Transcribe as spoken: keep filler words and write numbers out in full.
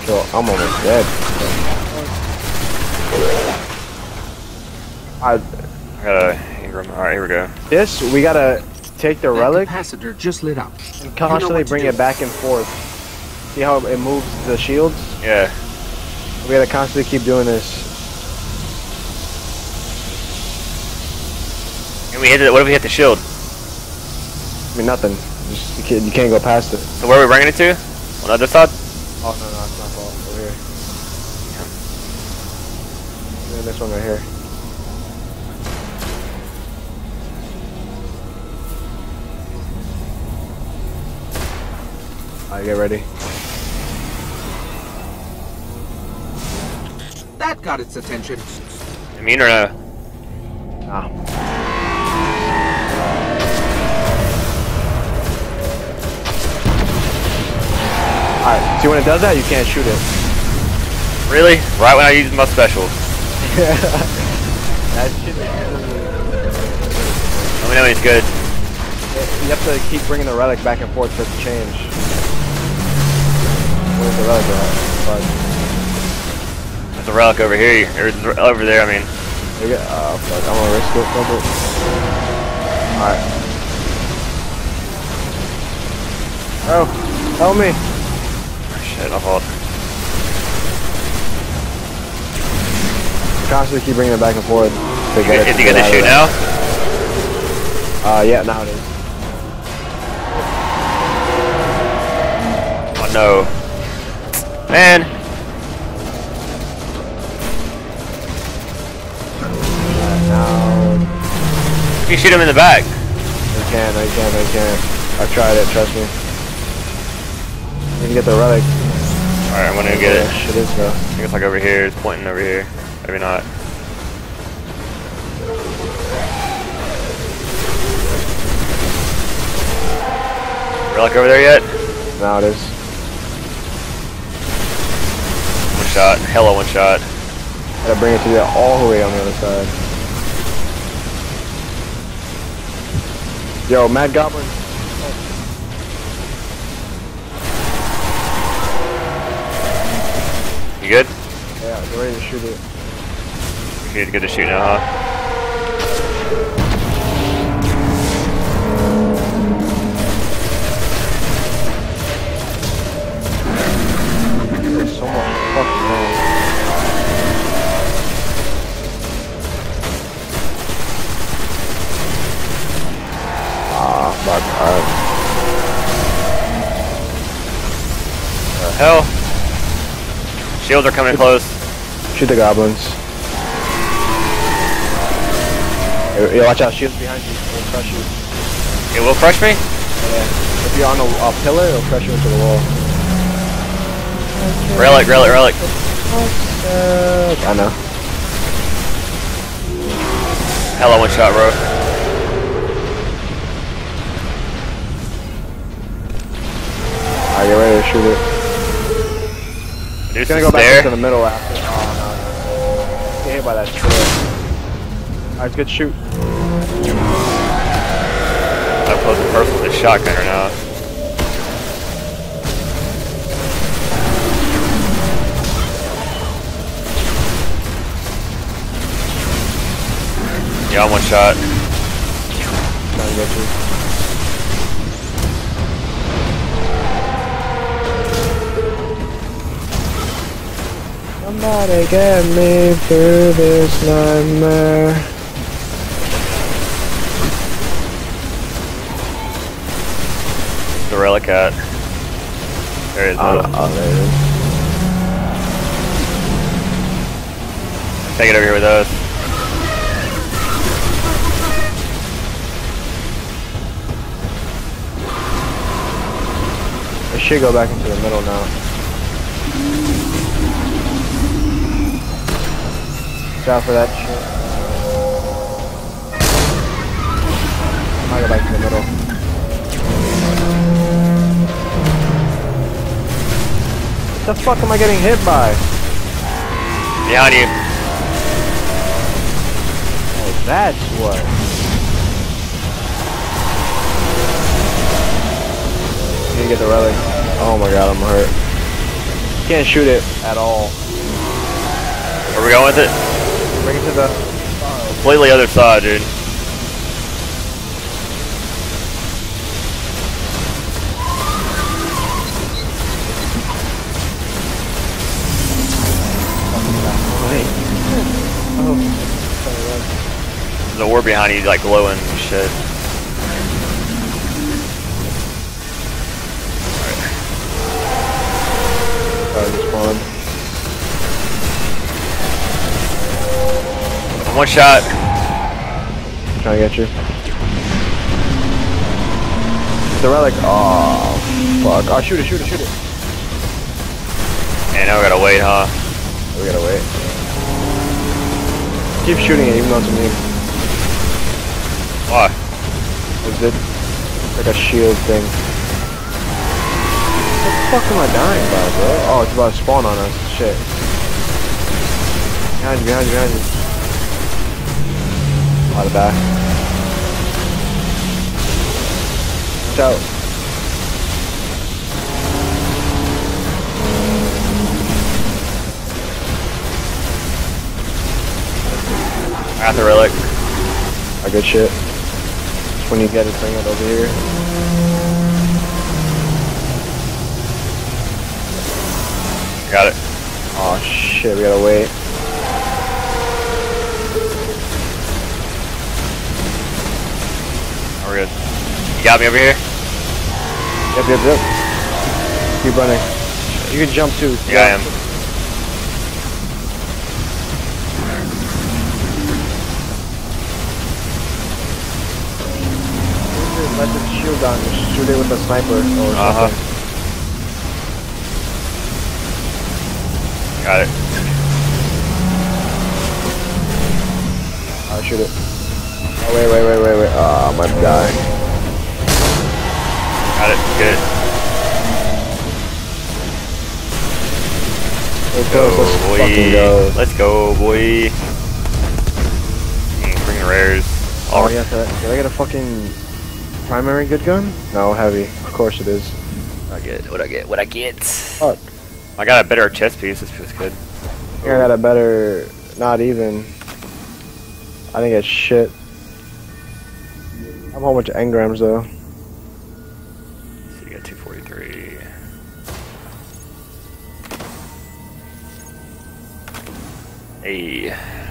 Yo, I'm almost dead. I, I got a Ingram. Alright, here we go. this, we gotta take the That relic capacitor just lit up. and constantly bring it back and forth. See how it moves the shields? Yeah. We gotta constantly keep doing this. And we hit it. What if we hit the shield? I mean, nothing. Just, you, can't, you can't go past it. So where are we bringing it to? On the other side? Oh, no, no, it's my fault. Over here. Yeah, this one right here. Alright, get ready. That got its attention. Immune or no? Ah. Alright, see when it does that, you can't shoot it. Really? Right when I use my special. That shit is Let me know when it's good. You have to keep bringing the relic back and forth for it to change. Where's the relic at? Fuck. There's a relic over here. Or over there, I mean. There you go. Oh, fuck. I'm gonna risk it. Fuck it. Alright. Oh, help me. Shit, my fault. Constantly keep bringing it back and forth. To get it Is to he get gonna out shoot of now? there. Uh, yeah, now it is. Oh no. Man. Alright, now. You shoot him in the back. I can, I can, I can. I've tried it, trust me. You can get the relic. Alright, I'm gonna get it. Yeah, shit is though. I think it's like over here. It's pointing over here. Maybe not. Relic over there yet? Now it is. One shot. Hella one shot. Gotta bring it to the all the way on the other side. Yo, Mad Goblin. You good? Yeah, get ready to shoot it. You're good to shoot now, huh? There's so much fucking noise. Ah, fuck. Alright. The hell? Shields are coming close. Shoot the goblins. Hey, yo, watch out, shields behind you. It'll crush you. It will crush me? Yeah. If you're on a, a pillar, it'll crush you into the wall. Relic, relic, relic. Uh, I know. Hella one shot, bro. Alright, get ready to shoot it. Dude, It's gonna go back into the middle after. Oh no. Get hit by that trail. Alright, good shoot. I'm close to personal with a shotgunner now. Yeah, I'm one shot. Trying to get you. Somebody get me through this nightmare. The relic at. There it is. Oh, oh, there it is. Take it over here with us. I should go back into the middle now. Watch out for that shit. I might go back to the middle. What the fuck am I getting hit by? Behind you. Oh, that's what. You get the relic. Oh my god, I'm hurt. can't shoot it at all. Where we going with it? Bring it to the. Completely other side, dude. There's a war behind you, like glowing and shit. Alright, spawn. One shot. Trying to get you. The relic. Oh, fuck. Oh, shoot it, shoot it, shoot it. And now we gotta wait, huh? We gotta wait. Keep shooting it, even though it's a nuke. Why? Is it like a shield thing? What the fuck am I dying by, bro? Oh, it's about to spawn on us. Shit. Behind you, behind you, behind you. About to die. Watch out. I got the relic. A good shit. Just when you get it, bring it over here. Got it. Oh shit, we gotta wait. Oh, we're good. You got me over here? Yep, yep, yep. Keep running. You can jump too. Yeah, I am. Let the shield down. Just shoot it with a sniper or something. Uh-huh. Got it. I'll shoot it. Oh, wait, wait, wait, wait, wait. Oh, I'm gonna die. Got it. Good. Let's Go, go, let's boy. fucking go. Let's go, boy. Mm, bring the rares. Oh, yeah, did I get a fucking primary good gun? No, heavy. Of course it is. What I get? What I get? What I get? Fuck. I got a better chest piece. This feels good. I got a better, not even. I didn't get shit. I have a whole bunch of engrams though. So you got two forty-three. Hey.